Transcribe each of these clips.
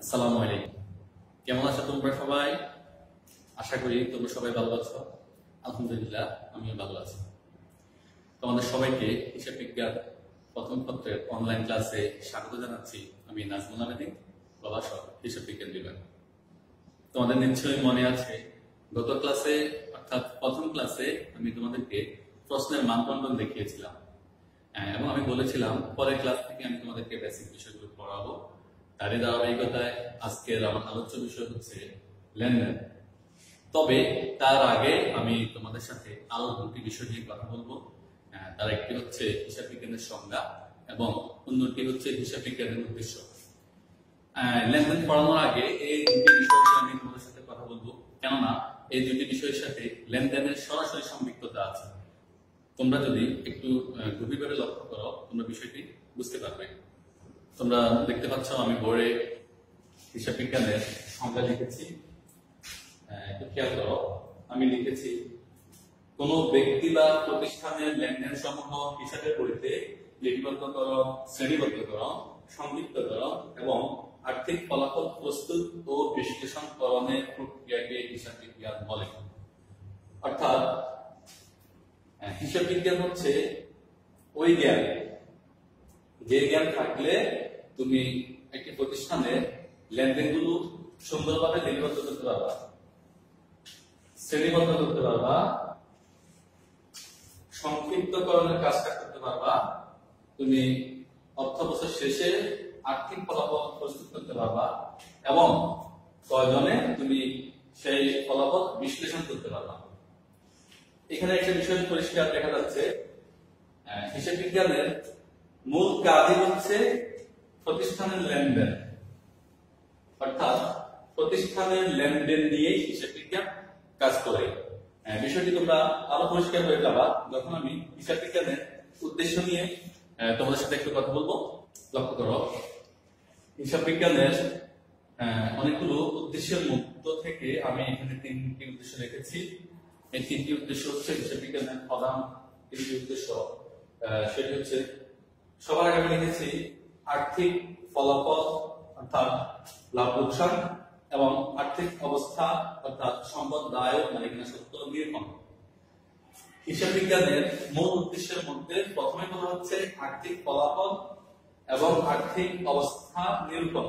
আসসালামু আলাইকুম। কেমন আছো তোমরা সবাই? আশা করি তোমরা সবাই ভালো আছো। আলহামদুলিল্লাহ, আমিও ভালো আছি। তোমাদের সবাইকে হিসাব বিজ্ঞান প্রথম পত্রের অনলাইন ক্লাসে স্বাগত জানাচ্ছি। আমি নাজমুল আবেদিন, প্রভাষক, হিসাব বিজ্ঞান বিভাগ। তোমাদের নিশ্চয়ই মনে আছে, গত ক্লাসে অর্থাৎ প্রথম ক্লাসে আমি তোমাদেরকে প্রশ্নের মানদণ্ড দেখিয়েছিলাম এবং আমি বলেছিলাম পরের ক্লাস থেকে আমি তোমাদেরকে বেসিক বিষয়গুলো পড়াবো। তারই ধারাবাহিকতায় আজকের আমার আলোচ্য বিষয় হচ্ছে লেনদেন। তবে তার আগে আমি তোমাদের সাথে আরো দুটি বিষয় নিয়ে কথা বলবো। তার একটি হচ্ছে হিসাব বিজ্ঞানের সংজ্ঞা এবং অন্যটি হচ্ছে হিসাব বিজ্ঞানের উদ্দেশ্য। লেনদেন পড়ানোর আগে এই দুটি বিষয় নিয়ে আমি তোমাদের সাথে কথা বলবো, কেননা এই দুটি বিষয়ের সাথে লেনদেনের সরাসরি সম্পৃক্ততা আছে। তোমরা যদি একটু গভীরভাবে লক্ষ্য করো, তোমরা বিষয়টি বুঝতে পারবে। তোমরা দেখতে পাচ্ছ আমি বোর্ডে হিসাব বিজ্ঞানের সংজ্ঞা লিখেছি। একটু খেয়াল করো, আমি লিখেছি কোন ব্যক্তি বা প্রতিষ্ঠানের লেনদেন সমূহ হিসাবের পরিতে লিপিবদ্ধকরণ, শ্রেণীবদ্ধকরণ, সংযুক্তকরণ এবং আর্থিক ফলাফল প্রস্তুত ও বিশ্লেষণকরণের প্রক্রিয়াকে হিসাব বিজ্ঞান বলে। অর্থাৎ হিসাব বিজ্ঞান হচ্ছে ওই জ্ঞান, যে জ্ঞান থাকলে তুমি একটি প্রতিষ্ঠানের লেনদেনগুলো সুন্দরভাবে লিপিবদ্ধ করতে পারবা, শ্রেণীবদ্ধ করতে পারবা, সংক্ষিপ্তকরণের কাজটা করতে পারবা, তুমি অর্থ বছর শেষে আর্থিক ফলাফল প্রস্তুত করতে পারবা এবং প্রয়োজনে তুমি সেই ফলাফল বিশ্লেষণ করতে পারবা। এখানে একটা বিষয় পরিষ্কার দেখা যাচ্ছে, হিসাব বিজ্ঞানের মূল কাজই হচ্ছে প্রতিষ্ঠানের লেনদেন, অর্থাৎ প্রতিষ্ঠানের লেনদেন নিয়েই হিসাব বিজ্ঞান কাজ করে। বিষয়টি তোমরা আরো পরিষ্কার হয়ে যাবা যখন আমি হিসাব বিজ্ঞানের উদ্দেশ্য নিয়ে তোমাদের সাথে একটু কথা বলবো। লক্ষ্য করো, হিসাব বিজ্ঞানের অনেকগুলো উদ্দেশ্যের মধ্য থেকে আমি এখানে তিনটি উদ্দেশ্য রেখেছি। এই তিনটি উদ্দেশ্য হচ্ছে হিসাব বিজ্ঞানের প্রধান তিনটি উদ্দেশ্য। সেটি হচ্ছে, সবার আগে আমি লিখেছি আর্থিক ফলাফল অর্থাৎ লাভ লোকসান এবং আর্থিক অবস্থা অর্থাৎ সম্পদ দায় ও মালিকানা সত্ত্ব নিরূপণ। হিসাব বিজ্ঞানের মূল উদ্দেশ্যের মধ্যে প্রথমে বলা হচ্ছে আর্থিক ফলাফল এবং আর্থিক অবস্থা নিরূপণ।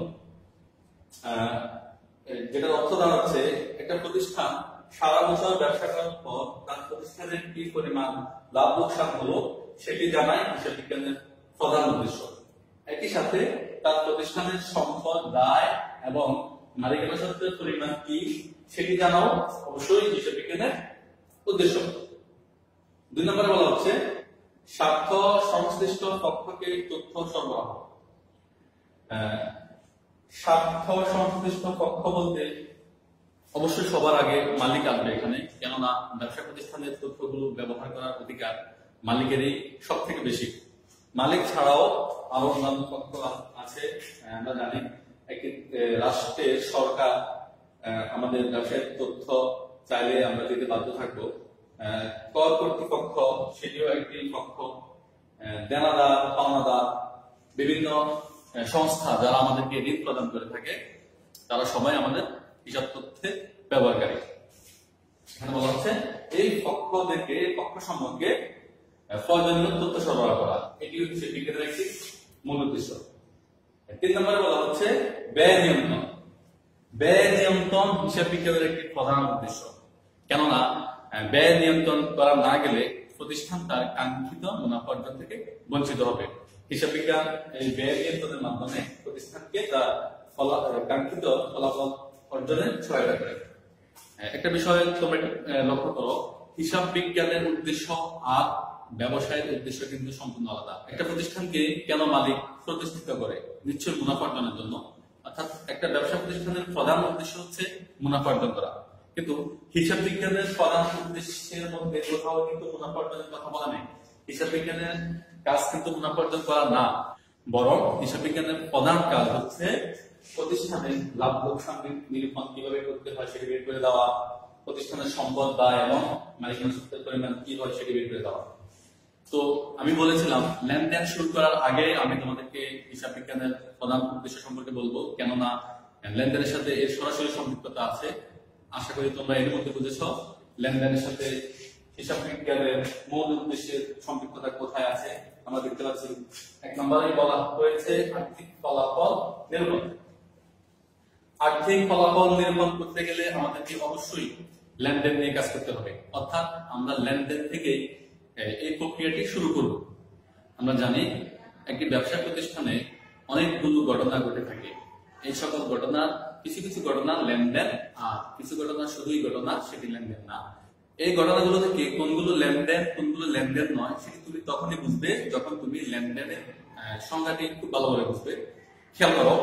যেটার অর্থ দাঁড়াচ্ছে একটা প্রতিষ্ঠান সারা বছর ব্যবসা করার পর তার প্রতিষ্ঠানের কি পরিমাণ লাভ লোকসান হলো সেটি জানাই হিসাব বিজ্ঞানের প্রধান উদ্দেশ্য। একই সাথে তার প্রতিষ্ঠানের সম্পদ দায় এবং মালিকানা সত্ত্বের পরিমাণ কি সেটি জানাও অবশ্যই হিসাব বিজ্ঞানের উদ্দেশ্য। 2 নম্বরে বলা হচ্ছে স্বার্থ সংশ্লিষ্ট পক্ষকে তথ্য সরবরাহ। স্বার্থ সংশ্লিষ্ট পক্ষ বলতে অবশ্যই সবার আগে মালিক আসবে এখানে, কেননা ব্যবসা প্রতিষ্ঠানের তথ্যগুলো ব্যবহার করার অধিকার মালিকেরই সব থেকে বেশি। মালিক ছাড়াও আরো অন্যান্য পক্ষ আছে। আমরা জানি একটি রাষ্ট্রের সরকার আমাদের ব্যবসায়িক তথ্য চাইলে আমরা দিতে বাধ্য থাকবো। কর কর্তৃপক্ষ সেটিও একটি পক্ষ। দেনাদার, পাওনাদার, বিভিন্ন সংস্থা যারা আমাদেরকে ঋণ প্রদান করে থাকে তারা সবাই আমাদের হিসাব তথ্যে ব্যবহারকারী। এখানে বলা হচ্ছে এই পক্ষদেরকে, পক্ষ সম্পর্কে প্রয়োজনীয় তথ্য সরবরাহ করা, এটি হচ্ছে বিজ্ঞানের একটি মূল উদ্দেশ্য। 3 নম্বরে বলা হচ্ছে ব্যয় নিয়ন্ত্রণ। ব্যয় নিয়ন্ত্রণ হিসাব বিজ্ঞানের একটি প্রধান উদ্দেশ্য, কেননা ব্যয় নিয়ন্ত্রণ করা না গেলে প্রতিষ্ঠান তার কাঙ্ক্ষিত মুনাফা অর্জন থেকে বঞ্চিত হবে। হিসাব বিজ্ঞান এই ব্যয় নিয়ন্ত্রণের মাধ্যমে প্রতিষ্ঠানকে তার কাঙ্ক্ষিত ফলাফল অর্জনে সহায়তা করে। একটা বিষয় তোমরা লক্ষ্য করো, হিসাব বিজ্ঞানের উদ্দেশ্য আর ব্যবসায়ের উদ্দেশ্য কিন্তু সম্পূর্ণ আলাদা। একটা প্রতিষ্ঠানকে কেন মালিক প্রতিষ্ঠিত করে? নিশ্চয়ই মুনাফা অর্জনের জন্য। অর্থাৎ একটা ব্যবসা প্রতিষ্ঠানের প্রধান উদ্দেশ্য হচ্ছে মুনাফা অর্জন করা, কিন্তু হিসাব বিজ্ঞানের প্রধান উদ্দেশ্যের মধ্যে কোথাও কিন্তু মুনাফা অর্জনের কথা বলা নেই। হিসাব বিজ্ঞানের কাজ কিন্তু মুনাফা অর্জন করা না, বরং হিসাব বিজ্ঞানের প্রধান কাজ হচ্ছে প্রতিষ্ঠানের লাভ লোকসান নিরূপণ কিভাবে করতে হয় সেটি বের করে দেওয়া, প্রতিষ্ঠানের সম্পদ দায় এবং মালিকানা সত্ত্বের পরিমাণ কি হয় সেটি বের করে দেওয়া। তো আমি বলেছিলাম লেনদেন শুরু করার আগে আমি তোমাদেরকে হিসাব বিজ্ঞানের প্রধান উদ্দেশ্য সম্পর্কে বলবো, কেননা লেনদেনের সাথে এর সরাসরি সম্পৃক্ততা আছে। আশা করি তোমরা এর মধ্যে বুঝেছ লেনদেনের সাথে হিসাব বিজ্ঞানের মূল উদ্দেশ্যের সম্পৃক্ততা কোথায় আছে। আমরা দেখতে পাচ্ছি 1 নম্বরে বলা হয়েছে আর্থিক ফলাফল নিরূপণ। আর্থিক ফলাফল নিরূপণ করতে গেলে আমাদেরকে অবশ্যই লেনদেন নিয়ে কাজ করতে হবে, অর্থাৎ আমরা লেনদেন থেকেই এই প্রক্রিয়াটি শুরু করব। আমরা জানি একটি ব্যবসা প্রতিষ্ঠানে অনেকগুলো ঘটনা ঘটে থাকে। এই সকল ঘটনা কিছু কিছু ঘটনা লেনদেন, আর কিছু ঘটনা শুধুই ঘটনা, সেটি লেনদেন না। এই ঘটনাগুলো থেকে কোনগুলো লেনদেন কোনগুলো লেনদেন নয় সেটি তুমি তখনই বুঝবে যখন তুমি লেনদেনের সংজ্ঞাটি খুব ভালোভাবে বুঝবে। খেয়াল করো,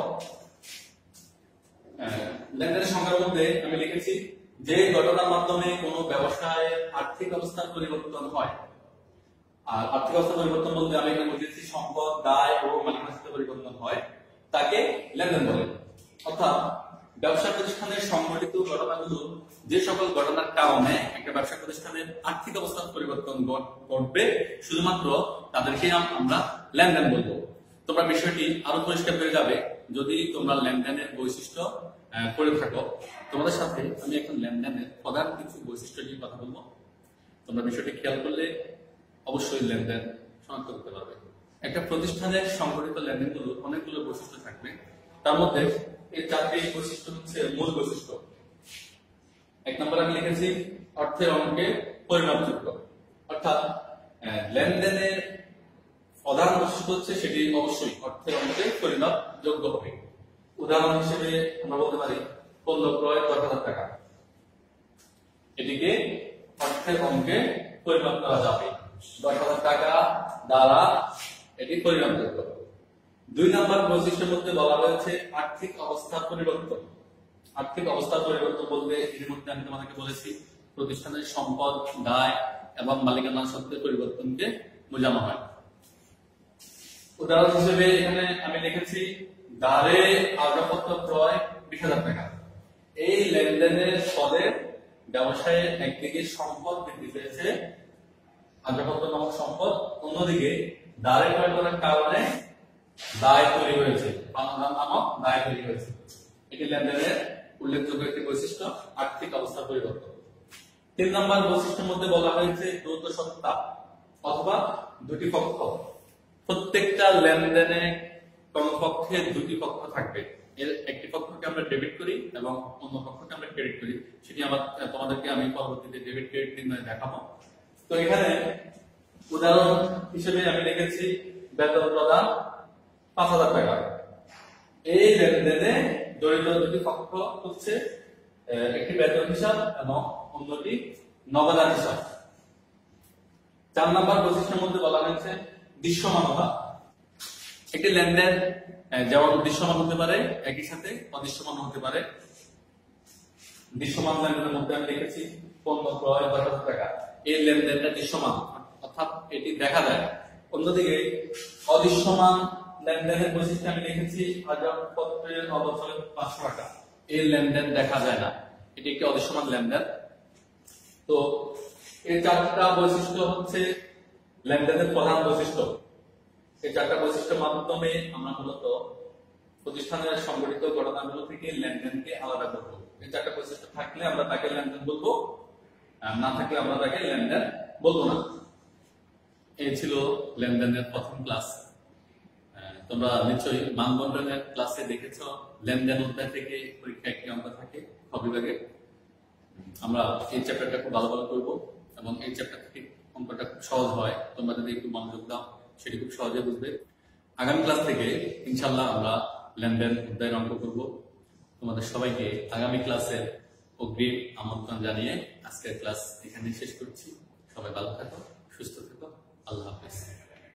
লেনদেনের সংজ্ঞার মধ্যে আমি লিখেছি যে ঘটনার মাধ্যমে কোনো ব্যবসায় আর্থিক অবস্থার পরিবর্তন হয়। আর আর্থিক অবস্থা পরিবর্তন বলতে আমি এখানে বুঝেছি সম্পদ, দায় ও মালিকানার সাথে পরিবর্তন হয়, তাকে লেনদেন বলে। অর্থাৎ ব্যবসা প্রতিষ্ঠানের সংঘটিত ঘটনাগুলো যে সকল ঘটনার কারণে একটা ব্যবসা প্রতিষ্ঠানের আর্থিক অবস্থার পরিবর্তন ঘটবে, শুধুমাত্র তাদেরকে আমরা লেনদেন বলবো। তোমরা বিষয়টি আরো পরিষ্কার হয়ে যাবে যদি তোমরা লেনদেনের বৈশিষ্ট্য পড়ে থাকো। তোমাদের সাথে আমি এখন লেনদেনের প্রধান কিছু বৈশিষ্ট্য নিয়ে কথা বলবো। তোমরা বিষয়টি খেয়াল করলে অবশ্যই লেনদেন শনাক্ত করতে পারবে। একটা প্রতিষ্ঠানের সংগঠিত লেনদেনগুলো অনেকগুলো বৈশিষ্ট্য থাকবে, তার মধ্যে এই 4টি বৈশিষ্ট্য হচ্ছে মূল বৈশিষ্ট্য। 1 নম্বরে আমি লিখেছি অর্থের অঙ্কে পরিমাপযোগ্য, অর্থাৎ লেনদেনের প্রধান বৈশিষ্ট্য হচ্ছে সেটি অবশ্যই অর্থের অঙ্কে পরিমাপযোগ্য হবে। উদাহরণ হিসেবে আমরা বলতে পারি পণ্য ক্রয় 10,000 টাকা, এটিকে অর্থের অঙ্কে পরিমাপ করা যাবে। 10,000 টাকা দ্বারা এটি পরিমাপযোগ্য। 2 নম্বর বৈশিষ্ট্যের মধ্যে বলা হয়েছে আর্থিক অবস্থার পরিবর্তন। আর্থিক অবস্থার পরিবর্তন বলতে এর মধ্যে আমি তোমাদেরকে বলেছি প্রতিষ্ঠানের সম্পদ, দায় এবং মালিকানার সত্ত্বের পরিবর্তনকে বোঝানো হয়। উদাহরণ হিসেবে এখানে আমি লিখেছি ধারে আসবাবপত্র ক্রয় 20,000 টাকা। এই লেনদেনের ফলে ব্যবসায়ের একদিকে সম্পদ বৃদ্ধি পেয়েছে, আসবাবপত্র নামক সম্পদ, অন্যদিকে ধারে ক্রয় করার কারণে দায় তৈরি হয়েছে, পাওনাদার নামক দায় তৈরি হয়েছে। এটি লেনদেনের উল্লেখযোগ্য একটি বৈশিষ্ট্য, আর্থিক অবস্থার পরিবর্তন। 3 নম্বর বৈশিষ্ট্যের মধ্যে বলা হয়েছে দ্বৈত সত্তা অথবা দুটি পক্ষ। প্রত্যেকটা লেনদেনে কমপক্ষে দুটি পক্ষ থাকবে। এর একটি পক্ষকে আমরা ডেবিট করি এবং অন্য পক্ষকে আমরা ক্রেডিট করি। সেটি তোমাদেরকে আমি পরবর্তীতে ডেবিট ক্রেডিট নির্ণয় দেখাবো। তো এখানে উদাহরণ হিসেবে আমি লিখেছি বেতন প্রদান 5,000 টাকা। এই লেনদেনে জড়িত দুটি পক্ষ হচ্ছে একটি বেতন হিসাব এবং অন্যটি নগদান হিসাব। 4 নম্বর বৈশিষ্ট্যের মধ্যে বলা হয়েছে দৃশ্যমানতা। একটি লেনদেন যেমন দৃশ্যমান হতে পারে, একই সাথে অদৃশ্যমান হতে পারে। দৃশ্যমান লেনদেনের মধ্যে আমি লিখেছি পণ্য ক্রয় 10,000 টাকা। এই লেনদেনটা দৃশ্যমান, অর্থাৎ এটি দেখা যায়। অন্যদিকে অদৃশ্যমান লেনদেনের বৈশিষ্ট্য আমি লিখেছি আসবাবপত্রের অবচয় 500 টাকা। এই লেনদেন দেখা যায় না, এটি একটি অদৃশ্যমান লেনদেন। তো এই 4টা বৈশিষ্ট্য হচ্ছে লেনদেনের প্রধান বৈশিষ্ট্য। এই 4টা বৈশিষ্ট্যের মাধ্যমে আমরা মূলত প্রতিষ্ঠানের সংগঠিত ঘটনাগুলো থেকে লেনদেনকে আলাদা করবো। এই 4টা বৈশিষ্ট্য থাকলে আমরা তাকে লেনদেন বলবো, না থাকলে আমরা তাকে লেনদেন বলবো না। এই ছিল লেনদেনের প্রথম ক্লাস। তোমরা নিশ্চয়ই মানবন্টনের ক্লাসে দেখেছো লেনদেন অধ্যায় থেকে পরীক্ষা একটি অঙ্ক থাকে খ বিভাগে। আমরা এই চ্যাপ্টারটা খুব ভালো করবো এবং এই চ্যাপ্টার থেকে অঙ্কটা খুব সহজ হয়। তোমরা যদি একটু মনোযোগ দাও সেটি খুব সহজে বুঝবে। আগামী ক্লাস থেকে ইনশাল্লাহ আমরা লেনদেন অধ্যায়ের অঙ্ক করব। তোমাদের সবাইকে আগামী ক্লাসের অগ্রিম আমন্ত্রণ জানিয়ে আজকের ক্লাস এখানে শেষ করছি। সবাই ভালো থাকো, সুস্থ থাকো, আল্লাহ হাফেজ।